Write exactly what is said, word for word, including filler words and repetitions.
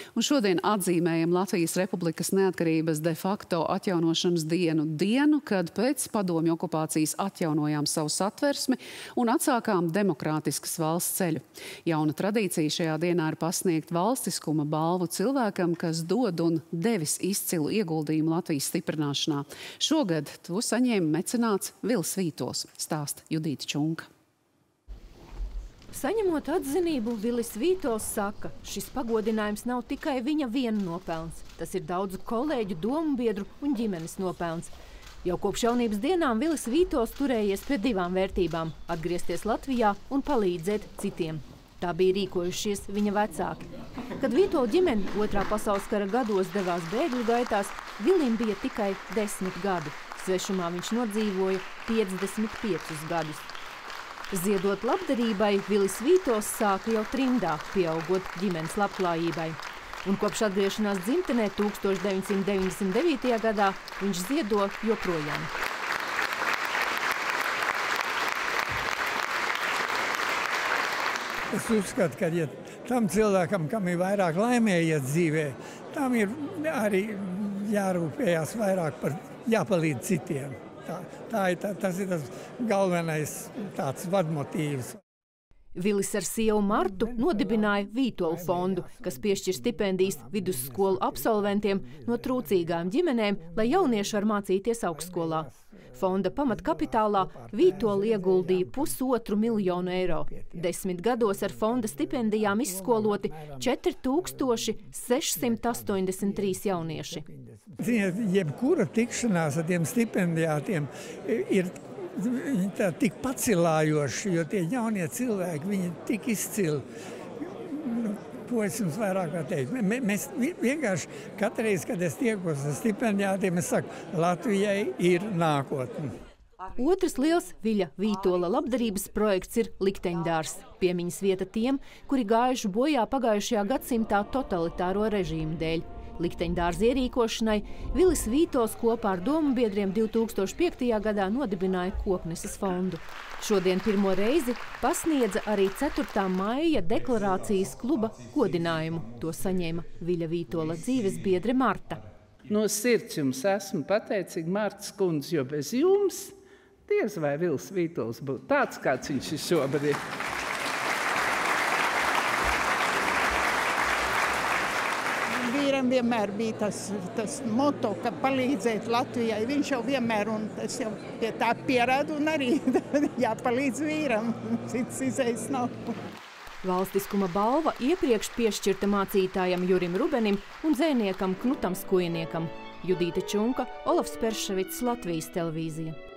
Un šodien atzīmējam Latvijas Republikas neatkarības de facto atjaunošanas dienu. Dienu, kad pēc padomju okupācijas atjaunojām savu satversmi un atsākām demokrātiskas valsts ceļu. Jauna tradīcija šajā dienā ir pasniegt valstiskuma balvu cilvēkam, kas dod un devis izcilu ieguldījumu Latvijas stiprināšanā. Šogad to saņēma mecenāts Vils Vītols, stāsta Judīta Čunka. Saņemot atzinību, Vilis Vītols saka, šis pagodinājums nav tikai viņa viena nopelns. Tas ir daudzu kolēģu, domu biedru un ģimenes nopelns. Jau kopš jaunības dienām Vilis Vītols turējies pie divām vērtībām – atgriezties Latvijā un palīdzēt citiem. Tā bija rīkojušies viņa vecāki. Kad Vītola ģimene otrā pasaules kara gados devās bēgļu gaitās, Vilim bija tikai desmit gadi. Svešumā viņš nodzīvoja piecdesmit piecus gadus. Ziedot labdarībai, Vilis Vītols sāka jau trimdā, pieaugot ģimenes labklājībai. Un kopš atgriešanās dzimtenē tūkstoš deviņsimt deviņdesmit devītajā gadā viņš ziedo joprojām. Es uzskatu, ka ja tam cilvēkam, kam ir vairāk laimējies dzīvē, tam ir arī jārūpējās vairāk par jāpalīdz citiem. Tā, tā ir, tā, tas ir tas galvenais tāds vadmotīvs. Vilis ar sievu Martu nodibināja Vītola fondu, kas piešķir stipendijas vidusskolu absolventiem no trūcīgām ģimenēm, lai jaunieši var mācīties augstskolā. Fonda pamatkapitālā Vītola ieguldīja pusotru miljonu eiro. Desmit gados ar fonda stipendijām izskoloti četri tūkstoši sešsimt astoņdesmit trīs jaunieši. Ziniet, jebkura tikšanās ar tiem stipendijātiem ir tā, tik pacilājoši, jo tie jaunie cilvēki, viņi tik izcili. Nu, ko es jums vairāk var teikt? Mēs vienkārši katreiz, kad es tiekos ar stipendijātiem, es saku, Latvijai ir nākotne. Otrs liels Viļa Vītola labdarības projekts ir Likteņdārs. Piemiņas vieta tiem, kuri gājuši bojā pagājušajā gadsimtā totalitāro režīmu dēļ. Likteņdārza ierīkošanai Vilis Vītols kopā ar domu biedriem divi tūkstoši piektajā gadā nodibināja Kokneses fondu. Šodien pirmo reizi pasniedza arī ceturtā maija deklarācijas kluba godinājumu. To saņēma Viļa Vītola dzīves biedre Marta. No sirds jums esmu pateicīga, Martas kundze, jo bez jums diez vai Vils Vītols būtu tāds, kāds viņš ir šobrīd. Vīram vienmēr bija tas, tas moto, ka palīdzēt Latvijai. Viņš jau vienmēr, un es jau pie tā pierādu, un arī jāpalīdz vīram. Cits izējas nav. Valstiskuma balva iepriekš piešķirta mācītājam Jurim Rubenim un dzejniekam Knutam Skujniekam. Judīta Čunka, Olafs Perševits, Latvijas televīzija.